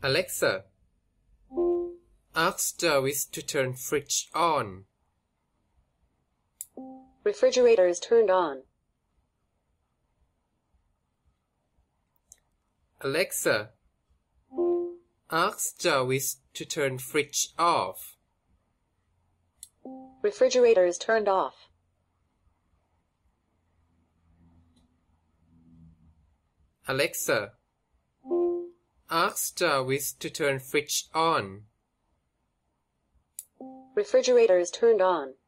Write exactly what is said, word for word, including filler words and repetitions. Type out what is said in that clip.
Alexa, ask Jarvis to turn fridge on. Refrigerator is turned on. Alexa, ask Jarvis to turn fridge off. Refrigerator is turned off. Alexa, ask Jarvis to turn fridge on. Refrigerator is turned on.